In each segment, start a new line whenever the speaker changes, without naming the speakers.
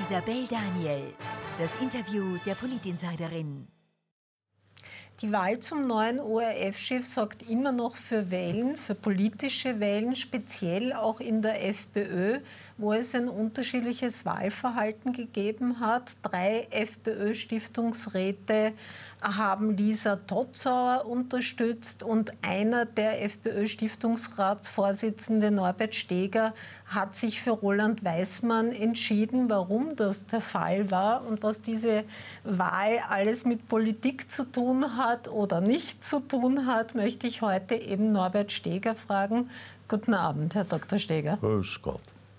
Isabel Daniel, das Interview der Politinsiderin.
Die Wahl zum neuen ORF-Chef sorgt immer noch für Wellen, für politische Wellen, speziell auch in der FPÖ, wo es ein unterschiedliches Wahlverhalten gegeben hat. 3 FPÖ-Stiftungsräte haben Lisa Totzauer unterstützt und einer der FPÖ-Stiftungsratsvorsitzende, Norbert Steger, hat sich für Roland Weismann entschieden. Warum das der Fall war und was diese Wahl alles mit Politik zu tun hat oder nicht zu tun hat, möchte ich heute eben Norbert Steger fragen. Guten Abend, Herr Dr. Steger.
Grüß Gott.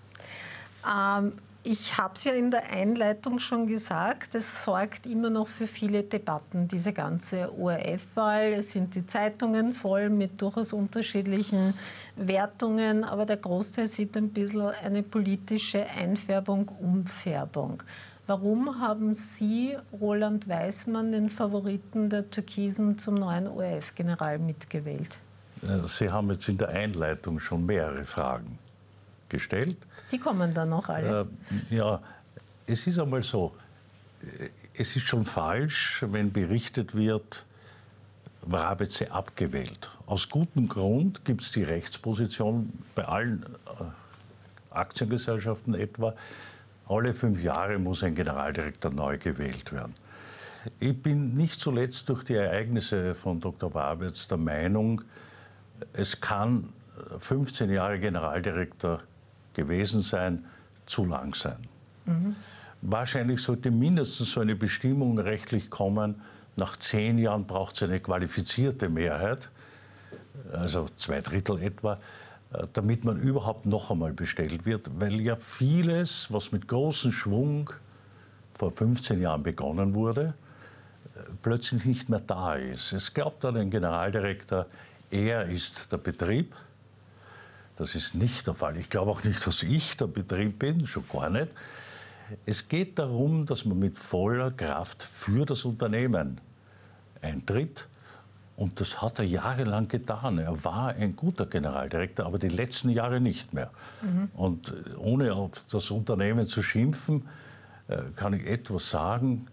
Ich habe es ja in der Einleitung schon gesagt, es sorgt immer noch für viele Debatten, diese ganze ORF-Wahl. Es sind die Zeitungen voll mit durchaus unterschiedlichen Wertungen, aber der Großteil sieht ein bisschen eine politische Einfärbung, Umfärbung. Warum haben Sie Roland Weismann, den Favoriten der Türkisen, zum neuen ORF-General mitgewählt?
Sie haben jetzt in der Einleitung schon mehrere Fragen gestellt.
Die kommen dann noch alle.
Ja, es ist einmal so, es ist schon falsch, wenn berichtet wird, Vrabec sei abgewählt. Aus gutem Grund gibt es die Rechtsposition bei allen Aktiengesellschaften etwa, alle 5 Jahre muss ein Generaldirektor neu gewählt werden. Ich bin nicht zuletzt durch die Ereignisse von Dr. Vrabec der Meinung, es kann 15 Jahre Generaldirektor gewesen sein, zu lang sein. Wahrscheinlich sollte mindestens so eine Bestimmung rechtlich kommen, nach 10 Jahren braucht es eine qualifizierte Mehrheit, also 2/3 etwa, damit man überhaupt noch einmal bestellt wird, weil ja vieles, was mit großem Schwung vor 15 Jahren begonnen wurde, plötzlich nicht mehr da ist. Es glaubt dann ein Generaldirektor, er ist der Betrieb. Das ist nicht der Fall. Ich glaube auch nicht, dass ich der Betrieb bin, schon gar nicht. Es geht darum, dass man mit voller Kraft für das Unternehmen eintritt. Und das hat er jahrelang getan. Er war ein guter Generaldirektor, aber die letzten Jahre nicht mehr. Und ohne auf das Unternehmen zu schimpfen, kann ich etwas sagen.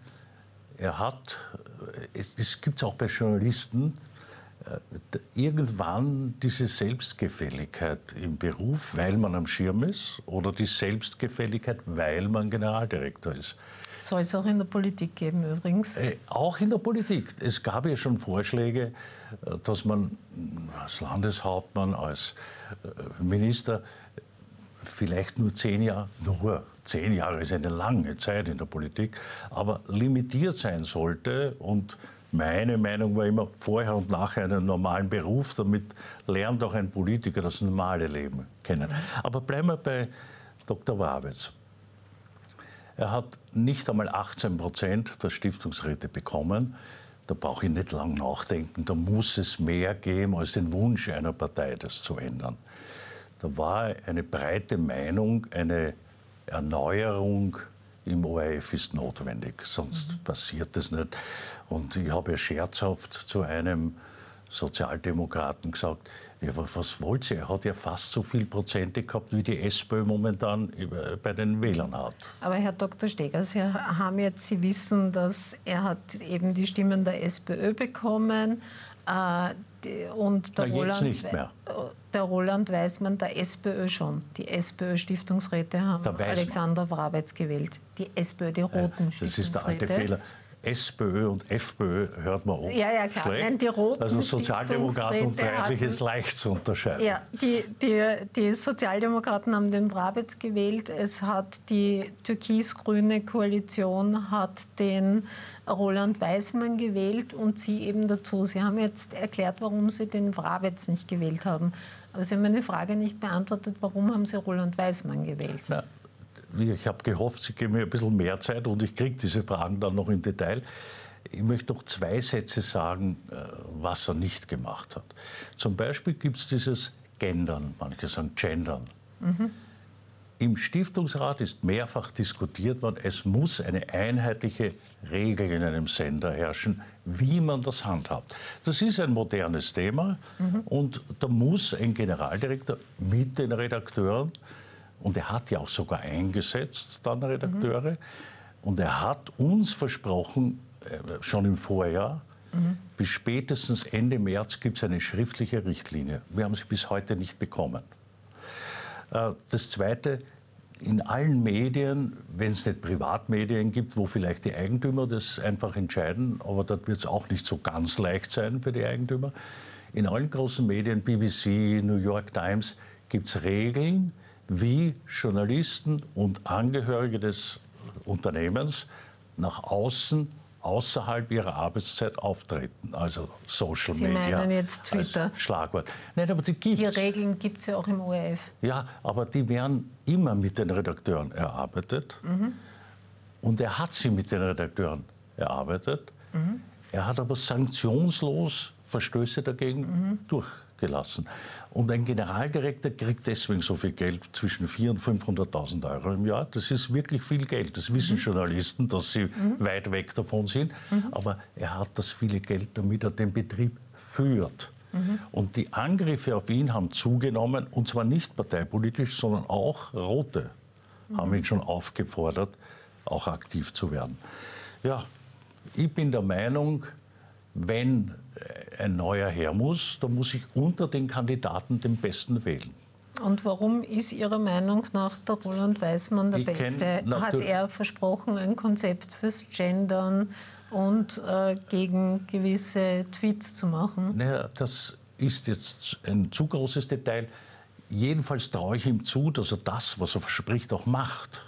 Es gibt es auch bei Journalisten, irgendwann diese Selbstgefälligkeit im Beruf, weil man am Schirm ist, oder die Selbstgefälligkeit, weil man Generaldirektor ist.
Soll es auch in der Politik geben übrigens?
Auch in der Politik. Es gab ja schon Vorschläge, dass man als Landeshauptmann, als Minister vielleicht nur 10 Jahre, nur 10 Jahre ist eine lange Zeit in der Politik, aber limitiert sein sollte. Und meine Meinung war immer, vorher und nachher einen normalen Beruf, damit lernt auch ein Politiker das normale Leben kennen. Aber bleiben wir bei Dr. Vrabec. Er hat nicht einmal 18% der Stiftungsräte bekommen. Da brauche ich nicht lang nachdenken. Da muss es mehr geben als den Wunsch einer Partei, das zu ändern. Da war eine breite Meinung, eine Erneuerung im ORF ist notwendig, sonst passiert das nicht. Und ich habe ja scherzhaft zu einem Sozialdemokraten gesagt, ja, was wollt ihr? Er hat ja fast so viel Prozente gehabt, wie die SPÖ momentan bei den Wählern hat.
Aber Herr Dr. Steger, Sie wissen, dass er hat eben die Stimmen der SPÖ bekommen. Und der Roland Weismann, der SPÖ schon. Die SPÖ-Stiftungsräte haben Alexander Vrabec gewählt. Die SPÖ, die roten Stiftungsräte.
Das ist der alte Fehler. SPÖ und FPÖ hört man auch
ja, klar.
schlecht.
Nein, die roten
also Sozialdemokraten und Freiheitlich ist leicht zu unterscheiden.
Ja, die Sozialdemokraten haben den Vrabec gewählt. Es hat die türkis-grüne Koalition hat den Roland Weismann gewählt und Sie eben dazu. Sie haben jetzt erklärt, warum Sie den Vrabec nicht gewählt haben. Aber Sie haben meine Frage nicht beantwortet, warum haben Sie Roland Weismann gewählt?
Na, ich habe gehofft, Sie geben mir ein bisschen mehr Zeit und ich kriege diese Fragen dann noch im Detail. Ich möchte noch 2 Sätze sagen, was er nicht gemacht hat. Zum Beispiel gibt es dieses Gendern, manche sagen Gendern. Im Stiftungsrat ist mehrfach diskutiert worden, es muss eine einheitliche Regel in einem Sender herrschen, wie man das handhabt. Das ist ein modernes Thema und da muss ein Generaldirektor mit den Redakteuren Und er hat ja auch sogar eingesetzt, dann Redakteure. Und er hat uns versprochen, schon im Vorjahr, bis spätestens Ende März gibt es eine schriftliche Richtlinie. Wir haben sie bis heute nicht bekommen. Das Zweite, in allen Medien, wenn es nicht Privatmedien gibt, wo vielleicht die Eigentümer das einfach entscheiden, aber dort wird es auch nicht so ganz leicht sein für die Eigentümer, in allen großen Medien, BBC, New York Times, gibt es Regeln, wie Journalisten und Angehörige des Unternehmens nach außen, außerhalb ihrer Arbeitszeit auftreten, also Social Media.
Sie meinen jetzt Twitter?
Als Schlagwort. Nein, aber die gibt's.
Die Regeln gibt es ja auch im ORF.
Ja, aber die werden immer mit den Redakteuren erarbeitet. Und er hat sie mit den Redakteuren erarbeitet. Er hat aber sanktionslos Verstöße dagegen durchgelassen. Und ein Generaldirektor kriegt deswegen so viel Geld, zwischen 400.000 und 500.000 Euro im Jahr. Das ist wirklich viel Geld. Das wissen Journalisten, dass sie weit weg davon sind. Aber er hat das viele Geld, damit er den Betrieb führt. Und die Angriffe auf ihn haben zugenommen, und zwar nicht parteipolitisch, sondern auch Rote haben ihn schon aufgefordert, auch aktiv zu werden. Ja, ich bin der Meinung, wenn ein neuer her muss, dann muss ich unter den Kandidaten den Besten wählen.
Und warum ist Ihrer Meinung nach der Roland Weismann der Beste? Hat er versprochen, ein Konzept fürs Gendern und gegen gewisse Tweets zu machen?
Naja, das ist jetzt ein zu großes Detail. Jedenfalls traue ich ihm zu, dass er das, was er verspricht, auch macht.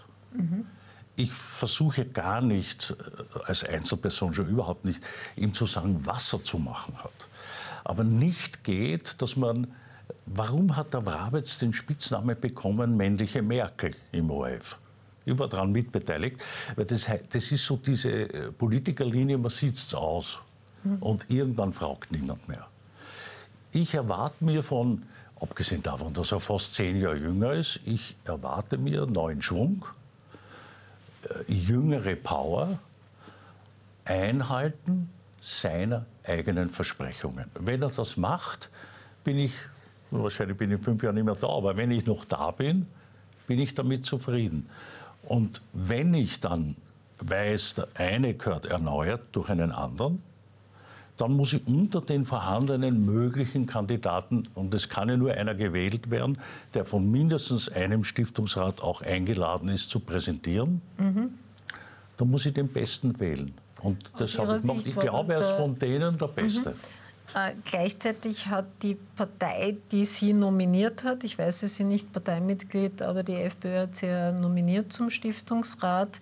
Ich versuche gar nicht, als Einzelperson schon überhaupt nicht, ihm zu sagen, was er zu machen hat. Aber nicht geht, dass man, warum hat der Wrabetz den Spitznamen bekommen, männliche Merkel im ORF? Ich war daran mitbeteiligt, weil das ist so diese Politikerlinie, man sieht es aus und irgendwann fragt niemand mehr. Ich erwarte mir von, abgesehen davon, dass er fast 10 Jahre jünger ist, ich erwarte mir neuen Schwung, jüngere Power, Einhalten seiner eigenen Versprechungen. Wenn er das macht, wahrscheinlich bin ich in 5 Jahren nicht mehr da, aber wenn ich noch da bin, bin ich damit zufrieden. Und wenn ich dann weiß, der eine gehört erneuert durch einen anderen, dann muss ich unter den vorhandenen möglichen Kandidaten, und es kann ja nur einer gewählt werden, der von mindestens einem Stiftungsrat auch eingeladen ist, zu präsentieren, dann muss ich den Besten wählen. Und das habe ich gemacht. Ich glaube, er ist von denen der Beste.
Gleichzeitig hat die Partei, die Sie nominiert hat, ich weiß, Sie sind nicht Parteimitglied, aber die FPÖ hat Sie ja nominiert zum Stiftungsrat,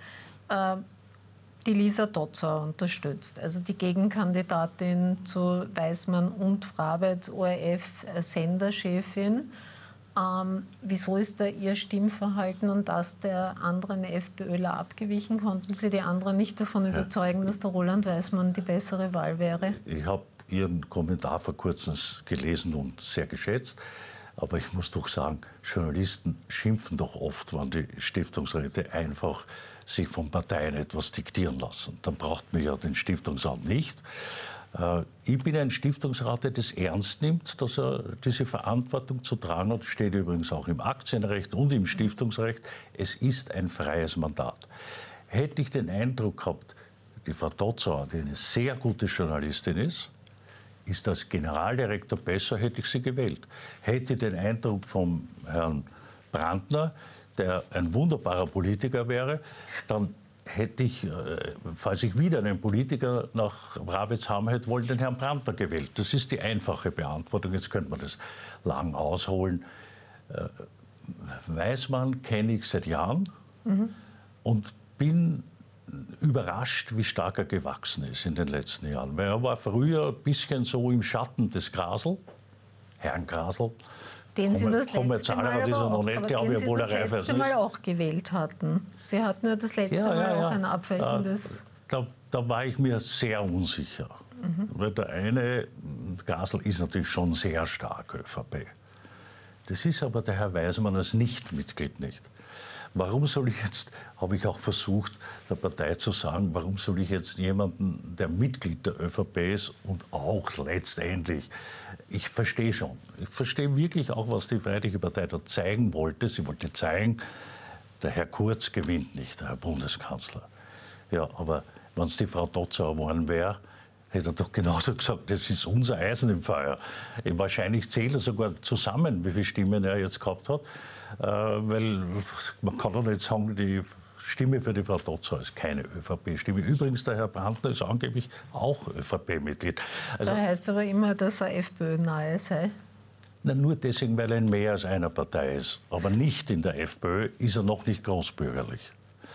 die Lisa Dotzauer unterstützt, also die Gegenkandidatin zu Weismann und Wrabetz, ORF-Senderchefin. Wieso ist da Ihr Stimmverhalten und das der anderen FPÖler abgewichen? Konnten Sie die anderen nicht davon überzeugen, dass der Roland Weismann die bessere Wahl wäre?
Ich habe Ihren Kommentar vor kurzem gelesen und sehr geschätzt. Aber ich muss doch sagen, Journalisten schimpfen doch oft, wenn die Stiftungsräte einfach sich von Parteien etwas diktieren lassen. Dann braucht man ja den Stiftungsrat nicht. Ich bin ein Stiftungsrat, der das ernst nimmt, dass er diese Verantwortung zu tragen hat. Das steht übrigens auch im Aktienrecht und im Stiftungsrecht. Es ist ein freies Mandat. Hätte ich den Eindruck gehabt, die Frau Dotzauer, die eine sehr gute Journalistin ist als Generaldirektor besser, hätte ich sie gewählt. Hätte ich den Eindruck vom Herrn Brandner, der ein wunderbarer Politiker wäre, dann hätte ich, falls ich wieder einen Politiker nach Wrabetz haben hätte wollen, den Herrn Brandner gewählt. Das ist die einfache Beantwortung. Jetzt könnte man das lang ausholen. Weismann kenne ich seit Jahren und bin überrascht, wie stark er gewachsen ist in den letzten Jahren. Weil er war früher ein bisschen so im Schatten des Grasl, Herrn Grasl.
Den Sie das letzte Mal auch gewählt hatten. Sie hatten ja das letzte Mal auch ein abweichendes...
Da war ich mir sehr unsicher. Weil der eine, Grasl, ist natürlich schon sehr stark ÖVP. Das ist aber der Herr Weismann als Nichtmitglied nicht. Warum soll ich jetzt, habe ich auch versucht, der Partei zu sagen, warum soll ich jetzt jemanden, der Mitglied der ÖVP ist und auch letztendlich, ich verstehe schon, ich verstehe wirklich auch, was die Freiheitliche Partei da zeigen wollte. Sie wollte zeigen, der Herr Kurz gewinnt nicht, der Herr Bundeskanzler. Ja, aber wenn es die Frau Dotzauer geworden wäre, hätte er doch genauso gesagt, das ist unser Eisen im Feuer. Wahrscheinlich zählt er sogar zusammen, wie viele Stimmen er jetzt gehabt hat. Weil man kann doch nicht sagen, die Stimme für die Frau Dotzauer ist keine ÖVP-Stimme. Übrigens, der Herr Brandner ist angeblich auch ÖVP-Mitglied. Also,
da heißt es aber immer, dass er FPÖ-nahe sei.
Na, nur deswegen, weil er in mehr als einer Partei ist. Aber nicht in der FPÖ ist er noch nicht großbürgerlich.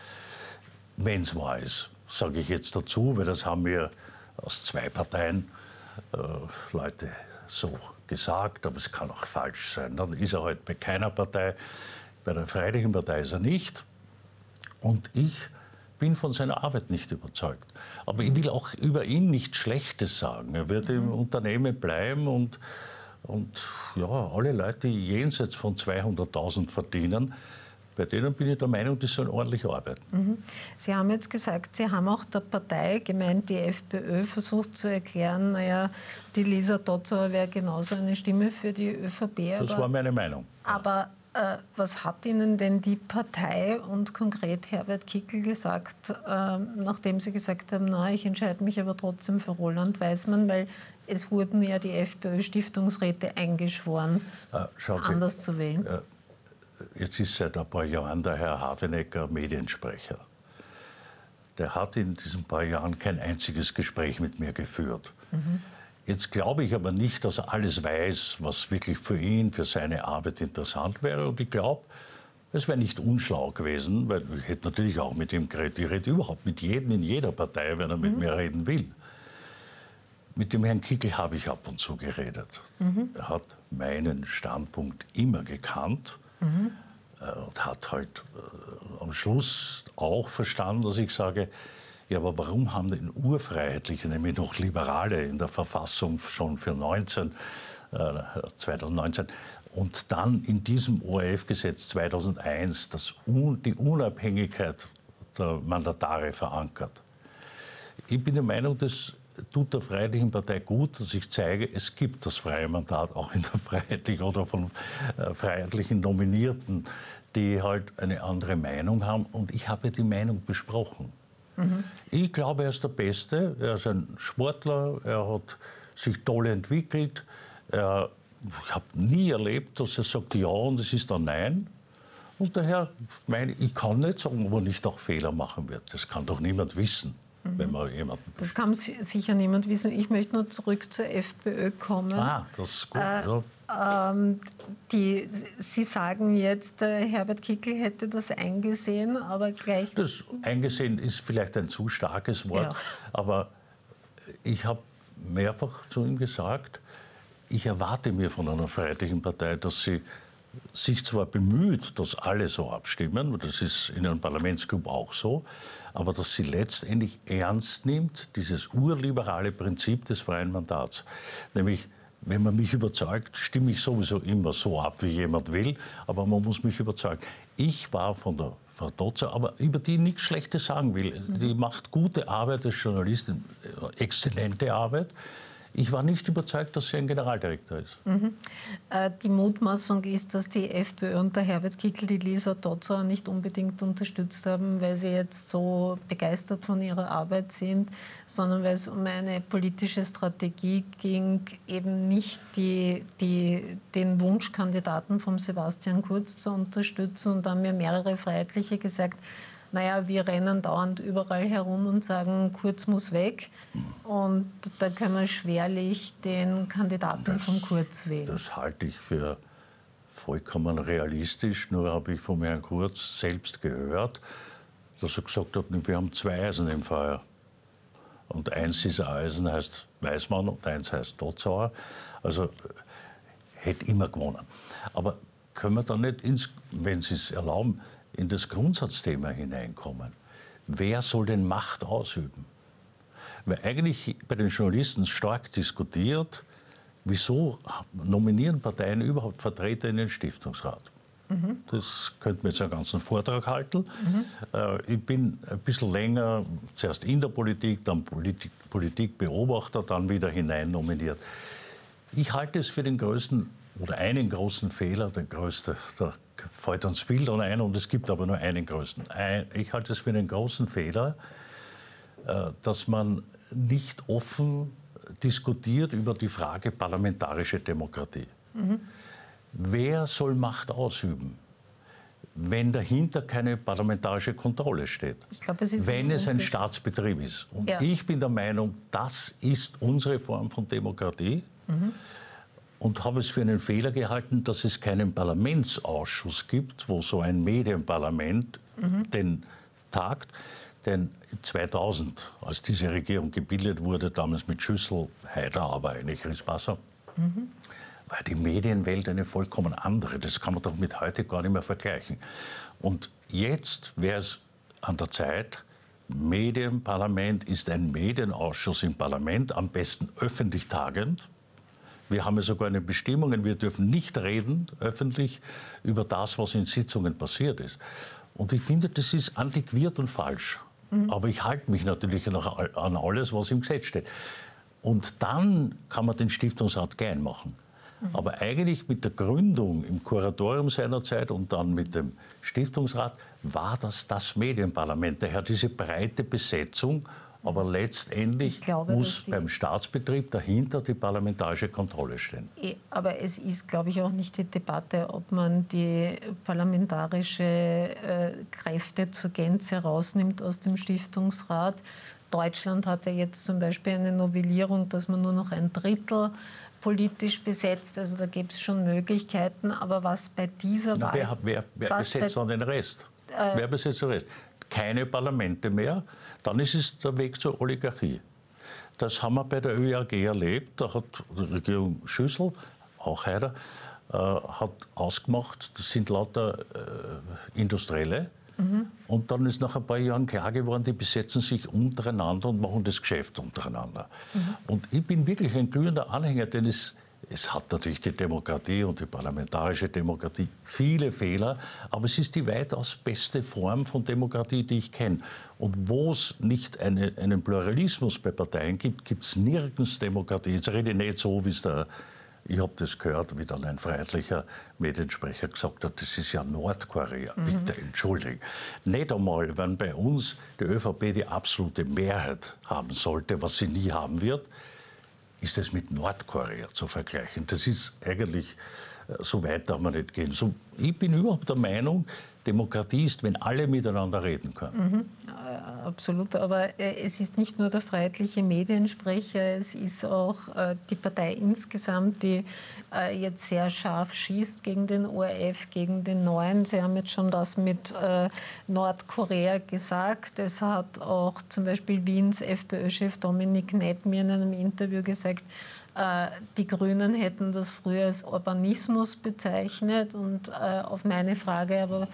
Wenn es wahr ist, sage ich jetzt dazu, weil das haben wir aus 2 Parteien Leute so gesagt, aber es kann auch falsch sein. Dann ist er halt bei keiner Partei, bei der Freiheitlichen Partei ist er nicht. Und ich bin von seiner Arbeit nicht überzeugt. Aber ich will auch über ihn nichts Schlechtes sagen. Er wird im Unternehmen bleiben und ja, alle Leute, die jenseits von 200.000 verdienen, bei denen bin ich der Meinung, die sollen ordentlich arbeiten.
Sie haben jetzt gesagt, Sie haben auch der Partei, gemeint die FPÖ, versucht zu erklären, naja, die Lisa Dotzauer wäre genauso eine Stimme für die ÖVP.
Das war meine Meinung.
Aber was hat Ihnen denn die Partei und konkret Herbert Kickl gesagt, nachdem Sie gesagt haben, na, ich entscheide mich aber trotzdem für Roland Weismann, weil es wurden ja die FPÖ-Stiftungsräte eingeschworen, anders zu wählen?
Jetzt ist seit ein paar Jahren der Herr Habenecker Mediensprecher. Der hat in diesen paar Jahren kein einziges Gespräch mit mir geführt. Jetzt glaube ich aber nicht, dass er alles weiß, was wirklich für ihn, für seine Arbeit interessant wäre. Und ich glaube, es wäre nicht unschlau gewesen, weil ich hätte natürlich auch mit ihm geredet. Ich rede überhaupt mit jedem in jeder Partei, wenn er mit mir reden will. Mit dem Herrn Kickl habe ich ab und zu geredet. Er hat meinen Standpunkt immer gekannt. Und hat halt am Schluss auch verstanden, dass ich sage, ja, aber warum haben denn Urfreiheitliche, nämlich noch Liberale in der Verfassung schon für 2019 und dann in diesem ORF-Gesetz 2001 die Unabhängigkeit der Mandatare verankert. Ich bin der Meinung, das tut der Freiheitlichen Partei gut, dass ich zeige, es gibt das freie Mandat auch in der Freiheitlichen oder von freiheitlichen Nominierten, die halt eine andere Meinung haben. Und ich habe die Meinung besprochen. Ich glaube, er ist der Beste. Er ist ein Sportler, er hat sich toll entwickelt. Ich habe nie erlebt, dass er sagt ja und es ist ein Nein. Und daher meine ich kann nicht sagen, ob er nicht auch Fehler machen wird. Das kann doch niemand wissen. Wenn man jemanden
das kann sicher niemand wissen. Ich möchte nur zurück zur FPÖ kommen.
Das ist gut. Ja.
Sie sagen jetzt, Herbert Kickl hätte das eingesehen, aber gleich...
Das eingesehen ist vielleicht ein zu starkes Wort, ja. Aber ich habe mehrfach zu ihm gesagt, ich erwarte mir von einer Freiheitlichen Partei, dass sie sich zwar bemüht, dass alle so abstimmen, das ist in einem Parlamentsclub auch so, aber dass sie letztendlich ernst nimmt, dieses urliberale Prinzip des freien Mandats. Nämlich, wenn man mich überzeugt, stimme ich sowieso immer so ab, wie jemand will, aber man muss mich überzeugen. Ich war von der Frau Dotzauer, aber über die nichts Schlechtes sagen will. Die macht gute Arbeit als Journalistin, exzellente Arbeit. Ich war nicht überzeugt, dass sie ein Generaldirektor ist.
Die Mutmaßung ist, dass die FPÖ und der Herbert Kickl die Lisa Dotzauer nicht unbedingt unterstützt haben, weil sie jetzt so begeistert von ihrer Arbeit sind, sondern weil es um eine politische Strategie ging, eben nicht den Wunschkandidaten von Sebastian Kurz zu unterstützen. Und da haben mir mehrere Freiheitliche gesagt, naja, wir rennen dauernd überall herum und sagen, Kurz muss weg. Und da können wir schwerlich den Kandidaten von Kurz wählen.
Das halte ich für vollkommen realistisch. Nur habe ich von Herrn Kurz selbst gehört, dass er gesagt hat, wir haben 2 Eisen im Feuer. Und eins dieser Eisen heißt Weismann und eins heißt Dotzauer. Also hätte immer gewonnen. Aber können wir da nicht, wenn Sie es erlauben, in das Grundsatzthema hineinkommen. Wer soll denn Macht ausüben? Weil eigentlich bei den Journalisten stark diskutiert, wieso nominieren Parteien überhaupt Vertreter in den Stiftungsrat? Das könnte man jetzt einen ganzen Vortrag halten. Ich bin ein bisschen länger, zuerst in der Politik, dann Politikbeobachter, dann wieder hinein nominiert. Ich halte es für den größten oder einen großen Fehler, der größte, da fällt uns viel dran ein und es gibt aber nur einen größten. Ich halte es für einen großen Fehler, dass man nicht offen diskutiert über die Frage parlamentarische Demokratie. Wer soll Macht ausüben, wenn dahinter keine parlamentarische Kontrolle steht? Ich glaube, wenn es ein Staatsbetrieb ist. Und ich bin der Meinung, das ist unsere Form von Demokratie. Und habe es für einen Fehler gehalten, dass es keinen Parlamentsausschuss gibt, wo so ein Medienparlament den tagt. Denn 2000, als diese Regierung gebildet wurde, damals mit Schüssel, Haider, aber eigentlich Rispasser, war die Medienwelt eine vollkommen andere. Das kann man doch mit heute gar nicht mehr vergleichen. Und jetzt wäre es an der Zeit, Medienparlament ist ein Medienausschuss im Parlament, am besten öffentlich tagend. Wir haben ja sogar eine Bestimmung, wir dürfen nicht reden öffentlich über das, was in Sitzungen passiert ist. Und ich finde, das ist antiquiert und falsch. Aber ich halte mich natürlich an alles, was im Gesetz steht. Und dann kann man den Stiftungsrat klein machen. Aber eigentlich mit der Gründung im Kuratorium seinerzeit und dann mit dem Stiftungsrat war das Medienparlament. Daher diese breite Besetzung. Aber letztendlich muss beim Staatsbetrieb dahinter die parlamentarische Kontrolle stehen.
Aber es ist, glaube ich, auch nicht die Debatte, ob man die parlamentarische Kräfte zur Gänze rausnimmt aus dem Stiftungsrat. Deutschland hat ja jetzt zum Beispiel eine Novellierung, dass man nur noch ein Drittel politisch besetzt. Also da gibt es schon Möglichkeiten. Aber was bei dieser Wahl...
Wer besetzt dann den Rest? Wer besetzt den Rest? Keine Parlamente mehr, dann ist es der Weg zur Oligarchie. Das haben wir bei der ÖAG erlebt. Da hat die Regierung Schüssel, auch Haider, hat ausgemacht, das sind lauter Industrielle. Und dann ist nach ein paar Jahren klar geworden, die besetzen sich untereinander und machen das Geschäft untereinander. Und ich bin wirklich ein glühender Anhänger, denn es hat natürlich die Demokratie und die parlamentarische Demokratie viele Fehler, aber es ist die weitaus beste Form von Demokratie, die ich kenne. Und wo es nicht einen Pluralismus bei Parteien gibt, gibt es nirgends Demokratie. Jetzt rede ich nicht so, wie es ich habe das gehört, wie dann ein freiheitlicher Mediensprecher gesagt hat, das ist ja Nordkorea. Bitte entschuldigen. Nicht einmal, wenn bei uns die ÖVP die absolute Mehrheit haben sollte, was sie nie haben wird, ist es mit Nordkorea zu vergleichen. Das ist eigentlich, so weit darf man nicht gehen. So, ich bin überhaupt der Meinung, Demokratie ist, wenn alle miteinander reden können.
Absolut, aber es ist nicht nur der freiheitliche Mediensprecher, es ist auch die Partei insgesamt, die jetzt sehr scharf schießt gegen den ORF, gegen den Neuen. Sie haben jetzt schon das mit Nordkorea gesagt. Es hat auch zum Beispiel Wiens FPÖ-Chef Dominik Knepp mir in einem Interview gesagt, die Grünen hätten das früher als Urbanismus bezeichnet. Und auf meine Frage, aber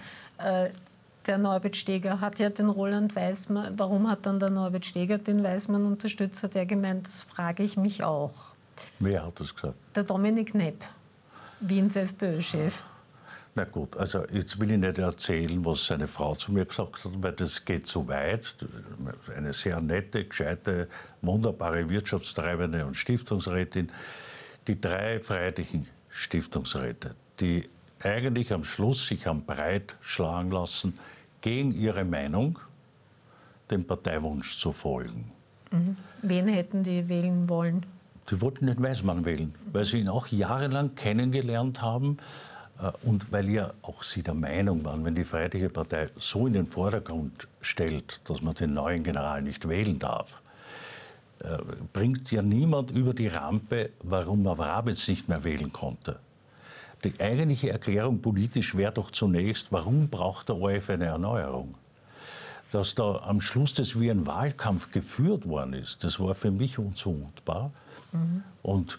der Norbert Steger hat ja den Roland Weismann, warum hat dann der Norbert Steger den Weismann unterstützt, hat er gemeint, das frage ich mich auch.
Wer hat das gesagt?
Der Dominik Knepp, Wiens FPÖ-Chef.
Na gut, also jetzt will ich nicht erzählen, was seine Frau zu mir gesagt hat, weil das geht zu weit. Eine sehr nette, gescheite, wunderbare Wirtschaftstreibende und Stiftungsrätin. Die 3 freiheitlichen Stiftungsräte, die eigentlich am Schluss sich haben breit schlagen lassen, gegen ihre Meinung dem Parteiwunsch zu folgen.
Wen hätten die wählen wollen?
Die wollten den Weismann wählen, weil sie ihn auch jahrelang kennengelernt haben und weil ja auch sie der Meinung waren, wenn die Freiheitliche Partei so in den Vordergrund stellt, dass man den neuen General nicht wählen darf, bringt ja niemand über die Rampe, warum man Wrabetz nicht mehr wählen konnte. Die eigentliche Erklärung politisch wäre doch zunächst, warum braucht der ORF eine Erneuerung? Dass da am Schluss das wie ein Wahlkampf geführt worden ist, das war für mich unzumutbar. Und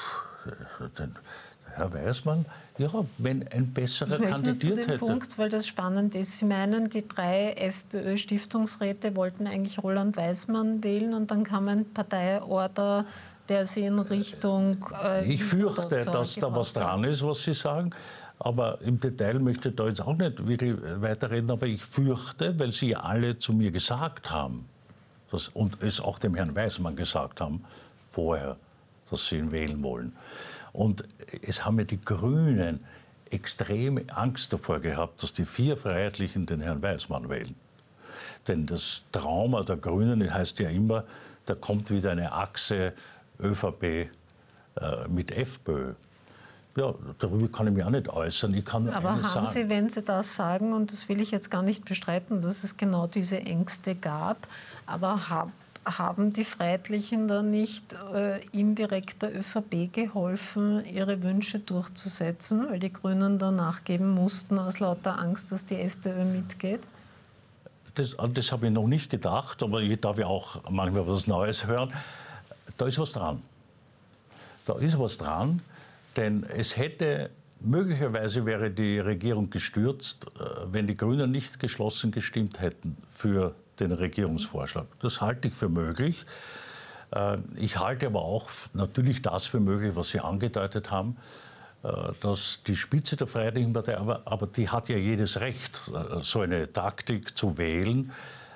Herr Weismann, ja, wenn ein besserer kandidiert hätte.
Punkt, weil das spannend ist. Sie meinen, die 3 FPÖ-Stiftungsräte wollten eigentlich Roland Weismann wählen und dann kam ein Parteiorder, der sie in Richtung...
ich fürchte, dass da was dran ist, was Sie sagen. Aber im Detail möchte ich da jetzt auch nicht wirklich weiterreden. Aber ich fürchte, weil Sie alle zu mir gesagt haben, und es auch dem Herrn Weismann gesagt haben, vorher, dass sie ihn wählen wollen. Und es haben ja die Grünen extreme Angst davor gehabt, dass die 4 Freiheitlichen den Herrn Weismann wählen. Denn das Trauma der Grünen heißt ja immer, da kommt wieder eine Achse ÖVP mit FPÖ. Ja, darüber kann ich mich auch nicht äußern. Ich kann
Aber haben
sagen.
Sie, wenn Sie das sagen, und das will ich jetzt gar nicht bestreiten, dass es genau diese Ängste gab, aber haben die Freiheitlichen da nicht indirekt der ÖVP geholfen, ihre Wünsche durchzusetzen, weil die Grünen da nachgeben mussten aus lauter Angst, dass die FPÖ mitgeht?
Das habe ich noch nicht gedacht, aber ich darf ja auch manchmal was Neues hören. Da ist was dran. Da ist was dran, denn es hätte, möglicherweise wäre die Regierung gestürzt, wenn die Grünen nicht geschlossen gestimmt hätten für den Regierungsvorschlag. Das halte ich für möglich. Ich halte aber auch natürlich das für möglich, was Sie angedeutet haben, dass die Spitze der Freiheitlichen Partei, aber die hat ja jedes Recht, so eine Taktik zu wählen,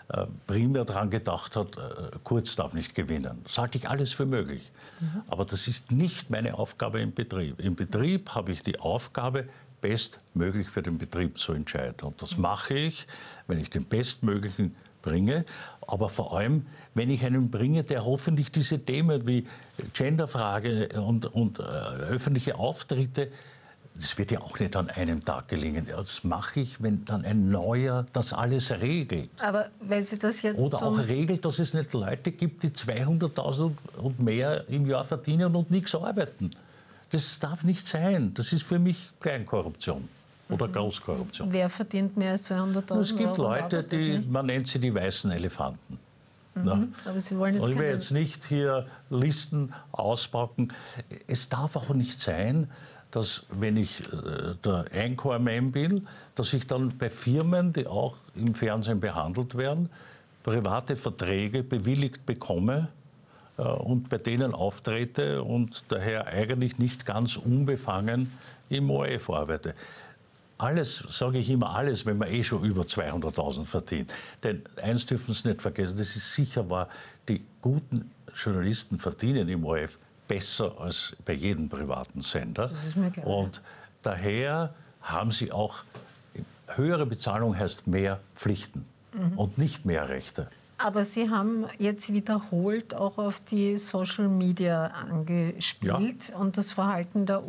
primär daran gedacht hat, Kurz darf nicht gewinnen. Das halte ich alles für möglich. Aber das ist nicht meine Aufgabe im Betrieb. Im Betrieb habe ich die Aufgabe, bestmöglich für den Betrieb zu entscheiden. Und das mache ich, wenn ich den bestmöglichen bringe, aber vor allem, wenn ich einen bringe, der hoffentlich diese Themen wie Genderfrage und öffentliche Auftritte, das wird ja auch nicht an einem Tag gelingen. Das mache ich, wenn dann ein Neuer das alles regelt.
Aber weil Sie das jetzt
oder auch regelt, dass es nicht Leute gibt, die 200.000 und mehr im Jahr verdienen und nichts arbeiten. Das darf nicht sein. Das ist für mich Kleinkorruption. Oder Großkorruption.
Wer verdient mehr als 200.000 Euro?
Es gibt Leute, man nennt sie die weißen Elefanten.
Aber Sie wollen jetzt
ich will jetzt nicht hier Listen auspacken. Es darf auch nicht sein, dass, wenn ich der Anchorman bin, dass ich dann bei Firmen, die auch im Fernsehen behandelt werden, private Verträge bewilligt bekomme und bei denen auftrete und daher eigentlich nicht ganz unbefangen im ORF arbeite. Alles, sage ich immer, alles, wenn man eh schon über 200.000 verdient. Denn eins dürfen Sie nicht vergessen, das ist sicher wahr, die guten Journalisten verdienen im ORF besser als bei jedem privaten Sender.
Das ist mir klar.
Und daher haben sie auch, höhere Bezahlung heißt mehr Pflichten und nicht mehr Rechte.
Aber Sie haben jetzt wiederholt auch auf die Social Media angespielt und das Verhalten der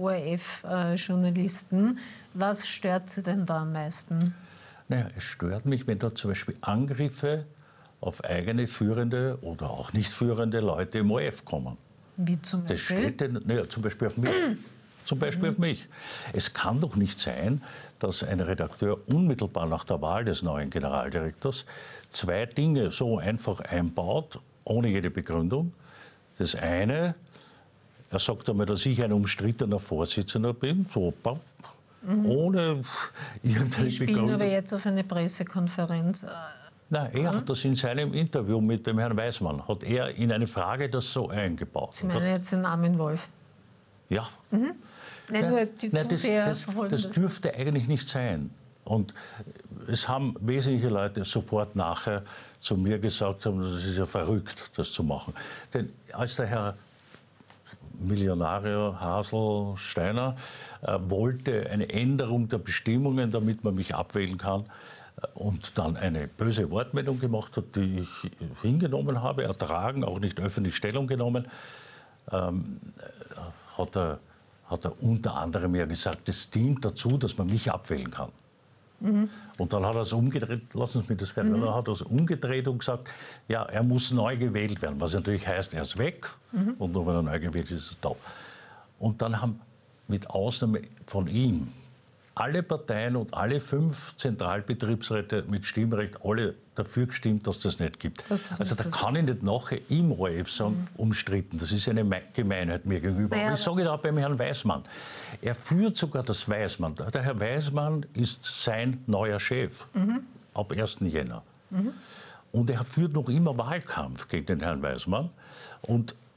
ORF-Journalisten. Was stört Sie denn da am meisten?
Naja, es stört mich, wenn da zum Beispiel Angriffe auf eigene führende oder auch nicht führende Leute im ORF kommen.
Wie zum Beispiel?
Das steht zum Beispiel auf mich. Zum Beispiel auf mich. Es kann doch nicht sein, dass ein Redakteur unmittelbar nach der Wahl des neuen Generaldirektors 2 Dinge so einfach einbaut, ohne jede Begründung. Das eine, er sagt einmal, dass ich ein umstrittener Vorsitzender bin, so, ohne irgendeine
Sie spielen
Begründung.
aber jetzt auf eine Pressekonferenz.
Nein, er hat das in seinem Interview mit dem Herrn Weismann, hat er in eine Frage das so eingebaut.
Sie meinen jetzt den Armin Wolf?
Ja.
Nein, nur die Zuseher verfolgen
das dürfte eigentlich nicht sein. Und es haben wesentliche Leute sofort nachher zu mir gesagt, das ist ja verrückt, das zu machen. Denn als der Herr Millionario Hasel Steiner wollte eine Änderung der Bestimmungen, damit man mich abwählen kann, und dann eine böse Wortmeldung gemacht hat, die ich hingenommen habe, ertragen, auch nicht öffentlich Stellung genommen, hat er unter anderem ja gesagt, es dient dazu, dass man mich abwählen kann. Und dann hat er es umgedreht, lassen Sie mich das werden, dann hat er es umgedreht und gesagt, ja, er muss neu gewählt werden, was natürlich heißt, er ist weg und nur wenn er neu gewählt ist, ist er da. Und dann haben mit Ausnahme von ihm alle Parteien und alle 5 Zentralbetriebsräte mit Stimmrecht alle dafür gestimmt, dass das nicht gibt. Also da kann ich nicht nachher im ORF sagen, umstritten. Das ist eine Gemeinheit mir gegenüber.
Naja,
aber ich sage da beim Herrn Weismann. Er führt sogar das Weismann. Der Herr Weismann ist sein neuer Chef ab 1. Jänner. Und er führt noch immer Wahlkampf gegen den Herrn Weismann. Und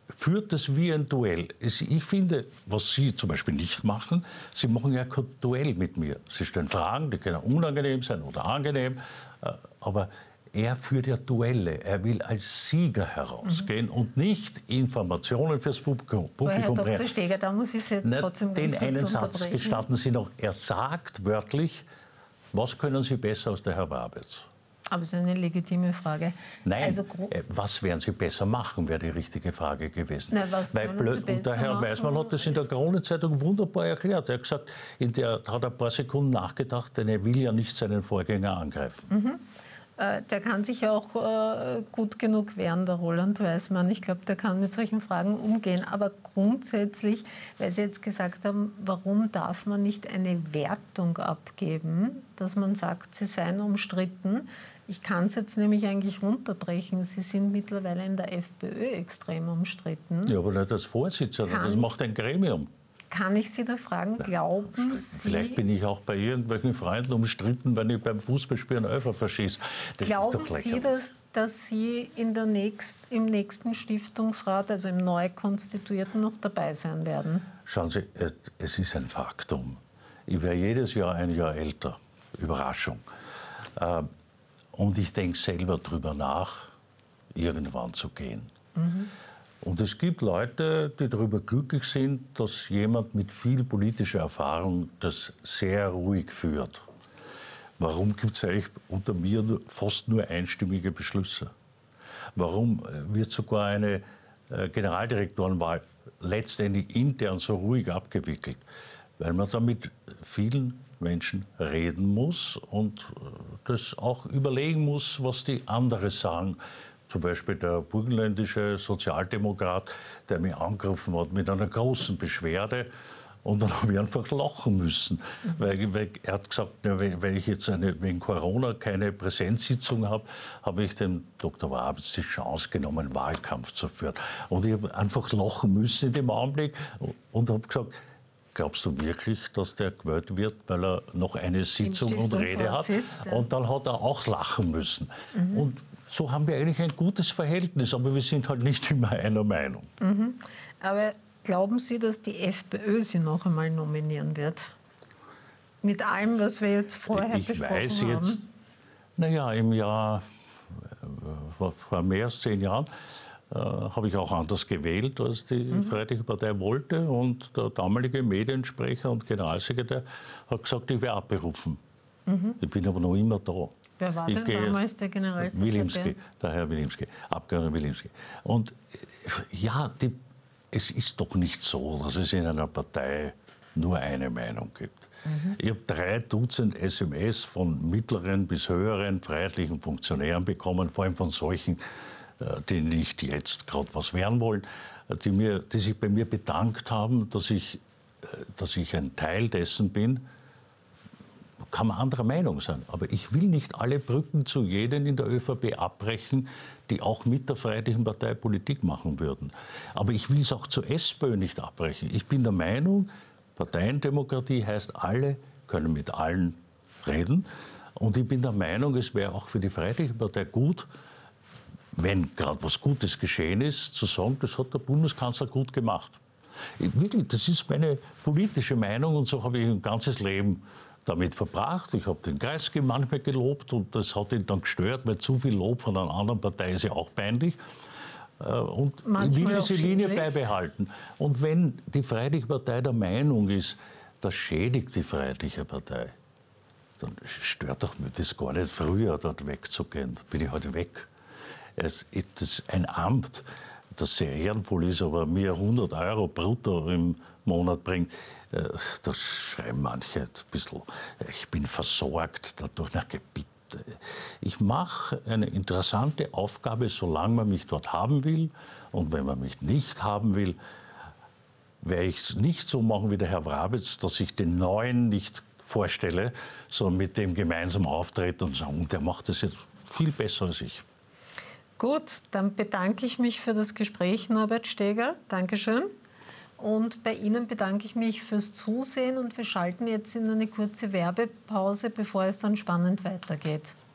führt es wie ein Duell. Ich finde, was Sie zum Beispiel nicht machen, Sie machen ja kein Duell mit mir. Sie stellen Fragen, die können unangenehm sein oder angenehm, aber er führt ja Duelle. Er will als Sieger herausgehen und nicht Informationen fürs Publikum.
Herr Dr. Steger, da muss ich Sie jetzt trotzdem ganz
Den einen
kurz
Satz
unterbrechen.
gestatten Sie noch. Er sagt wörtlich, was können Sie besser als der Herr Wabitz?
Aber es ist eine legitime Frage.
Nein,
Also,
was werden Sie besser machen, wäre die richtige Frage gewesen.
Na, was
Weil
wollen Sie
und der Herr
besser
Weismann
machen?
hat das in der Kronenzeitung wunderbar erklärt. Er hat gesagt, hat ein paar Sekunden nachgedacht, denn er will ja nicht seinen Vorgänger angreifen.
Der kann sich ja auch gut genug wehren, der Roland Weismann. Ich glaube, der kann mit solchen Fragen umgehen. Aber grundsätzlich, weil Sie jetzt gesagt haben, warum darf man nicht eine Wertung abgeben, dass man sagt, Sie seien umstritten. Ich kann es jetzt nämlich eigentlich runterbrechen. Sie sind mittlerweile in der FPÖ extrem umstritten.
Ja, aber nicht als Vorsitzender, das macht ein Gremium.
Kann ich Sie da fragen, glauben Sie...
Vielleicht bin ich auch bei irgendwelchen Freunden umstritten, wenn ich beim Fußballspielen Elfer verschieße.
Glauben Sie, dass Sie im nächsten Stiftungsrat, also im neu konstituierten, noch dabei sein werden?
Schauen Sie, es ist ein Faktum. Ich werde jedes Jahr ein Jahr älter. Überraschung. Und ich denke selber darüber nach, irgendwann zu gehen. Und es gibt Leute, die darüber glücklich sind, dass jemand mit viel politischer Erfahrung das sehr ruhig führt. Warum gibt es eigentlich unter mir fast nur einstimmige Beschlüsse? Warum wird sogar eine Generaldirektorenwahl letztendlich intern so ruhig abgewickelt? Weil man da mit vielen Menschen reden muss und das auch überlegen muss, was die anderen sagen. Zum Beispiel der burgenländische Sozialdemokrat, der mich angerufen hat mit einer großen Beschwerde. Und dann habe ich einfach lachen müssen. Weil er hat gesagt, wenn ich jetzt wegen Corona keine Präsenzsitzung habe, habe ich dem Dr. Wabitz die Chance genommen, Wahlkampf zu führen. Und ich habe einfach lachen müssen in dem Augenblick und habe gesagt, glaubst du wirklich, dass der gewählt wird, weil er noch eine Sitzung und Rede hat?
Sitzt, ja.
Und dann hat er auch lachen müssen. Und so haben wir eigentlich ein gutes Verhältnis, aber wir sind halt nicht immer einer Meinung.
Aber glauben Sie, dass die FPÖ Sie noch einmal nominieren wird? Mit allem, was wir jetzt vorher besprochen haben? Ich weiß jetzt,
naja, im Jahr, vor mehr als 10 Jahren, habe ich auch anders gewählt, als die Freiheitliche Partei wollte. Und der damalige Mediensprecher und Generalsekretär hat gesagt, ich werde abberufen. Ich bin aber noch immer da.
Wer war denn damals der Generalsekretär?
Wilimski, der Herr Wilimski, Abgeordneter Wilimski. Und ja, es ist doch nicht so, dass es in einer Partei nur eine Meinung gibt. Ich habe 3 Dutzend SMS von mittleren bis höheren freiheitlichen Funktionären bekommen, vor allem von solchen, die nicht jetzt gerade was werden wollen, die sich bei mir bedankt haben, dass ich ein Teil dessen bin. Kann man anderer Meinung sein. Aber ich will nicht alle Brücken zu jenen in der ÖVP abbrechen, die auch mit der Freiheitlichen Partei Politik machen würden. Aber ich will es auch zur SPÖ nicht abbrechen. Ich bin der Meinung, Parteiendemokratie heißt, alle können mit allen reden. Und ich bin der Meinung, es wäre auch für die Freiheitliche Partei gut, wenn gerade was Gutes geschehen ist, zu sagen, das hat der Bundeskanzler gut gemacht. Wirklich, das ist meine politische Meinung und so habe ich ein ganzes Leben damit verbracht. Ich habe den Kreisky manchmal gelobt und das hat ihn dann gestört, weil zu viel Lob von einer anderen Partei ist ja auch peinlich. Und ich will diese Linie beibehalten. Und wenn die Freiheitliche Partei der Meinung ist, das schädigt die Freiheitliche Partei, dann stört doch mir das gar nicht, früher dort wegzugehen. Da bin ich heute weg. Das ist ein Amt, das sehr ehrenvoll ist, aber mir 100 € brutto im Monat bringt. Da schreiben manche ein bisschen, ich bin versorgt dadurch. Na, bitte. Ich mache eine interessante Aufgabe, solange man mich dort haben will. Und wenn man mich nicht haben will, werde ich es nicht so machen wie der Herr Wabitz, dass ich den Neuen nicht vorstelle, sondern mit dem gemeinsam auftrete und sagen, der macht das jetzt viel besser als ich.
Gut, dann bedanke ich mich für das Gespräch, Norbert Steger. Dankeschön. Und bei Ihnen bedanke ich mich fürs Zusehen und wir schalten jetzt in eine kurze Werbepause, bevor es dann spannend weitergeht.